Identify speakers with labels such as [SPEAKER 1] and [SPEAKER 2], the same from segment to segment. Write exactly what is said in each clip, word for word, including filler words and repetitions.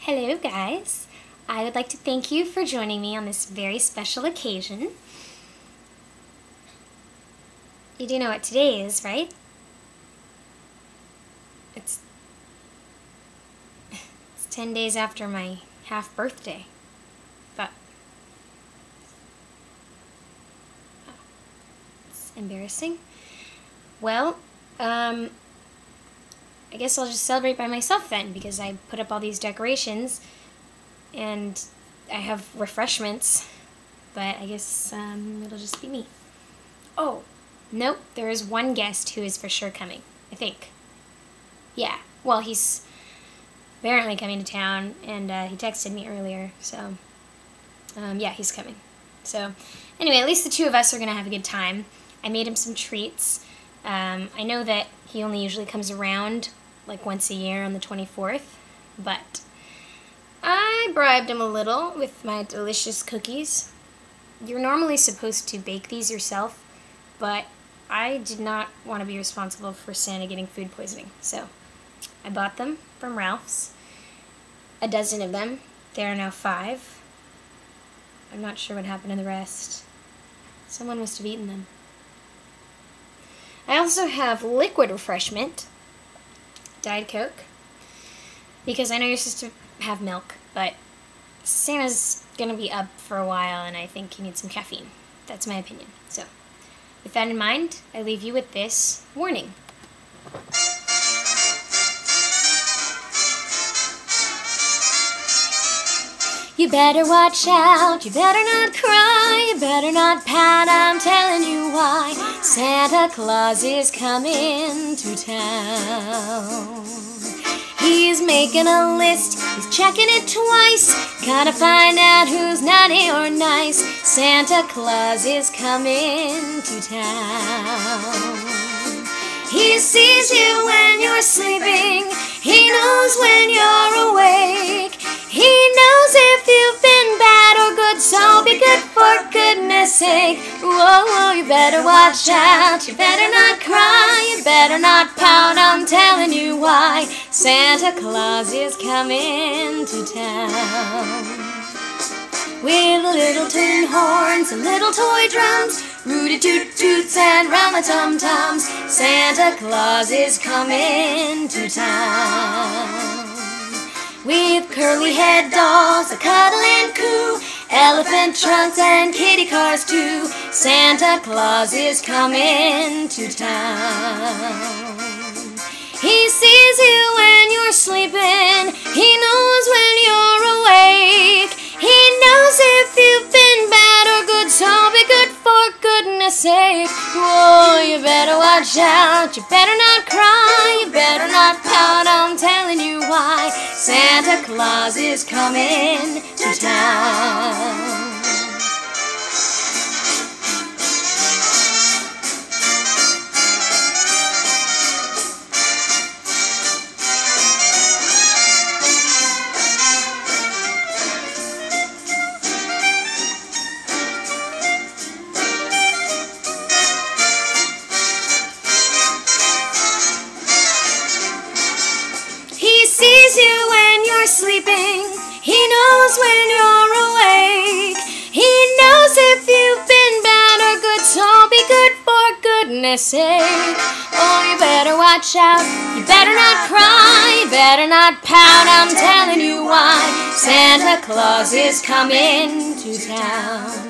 [SPEAKER 1] Hello guys, I would like to thank you for joining me on this very special occasion. You do know what today is, right? It's, it's ten days after my half birthday, but it's embarrassing. Well, um, I guess I'll just celebrate by myself then, because I put up all these decorations and I have refreshments, but I guess um, it'll just be me. Oh, nope, there is one guest who is for sure coming, I think. Yeah, well, he's apparently coming to town, and uh, he texted me earlier, so um, yeah, he's coming. So anyway, at least the two of us are going to have a good time. I made him some treats. Um, I know that he only usually comes around like once a year on the twenty-fourth, but I bribed him a little with my delicious cookies. You're normally supposed to bake these yourself, but I did not want to be responsible for Santa getting food poisoning, so I bought them from Ralph's. A dozen of them. There are now five. I'm not sure what happened to the rest. Someone must have eaten them. I also have liquid refreshment, Diet Coke, because I know you're supposed to have milk, but Santa's gonna be up for a while and I think he needs some caffeine. That's my opinion. So, with that in mind, I leave you with this warning. You better watch out, you better not cry, you better not pout, I'm telling you why. Santa Claus is coming to town. He's making a list, he's checking it twice, gotta find out who's naughty or nice. Santa Claus is coming to town. He sees you when you're sleeping, he knows when you're awake. He knows if you've been bad or good, so be good for goodness sake. Whoa, whoa, you better watch out, you better not cry, you better not pout, I'm telling you why. Santa Claus is coming to town. With little tin horns and little toy drums, rooty toot toots and rama tum tums, Santa Claus is coming to town. With curly head dolls that cuddle and coo, elephant trunks and kitty cars too, Santa Claus is coming to town. He sees you when you're sleeping, he knows when you're awake. He knows if you've been bad or good, so be good for goodness sake. Whoa, you better watch out, you better not cry, you better not pout, I'm telling you why. Santa Claus is coming to town. Sleeping, he knows when you're awake. He knows if you've been bad or good, so be good for goodness sake. Oh, you better watch out, you better not cry, you better not pout, I'm telling you why. Santa Claus is coming to town.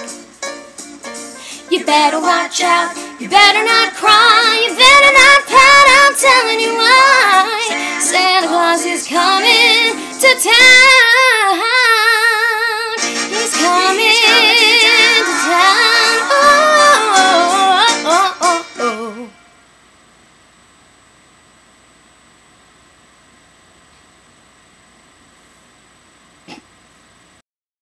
[SPEAKER 1] You better watch out, you better not cry, you better not pout, I'm telling you why. Santa Claus is coming to town.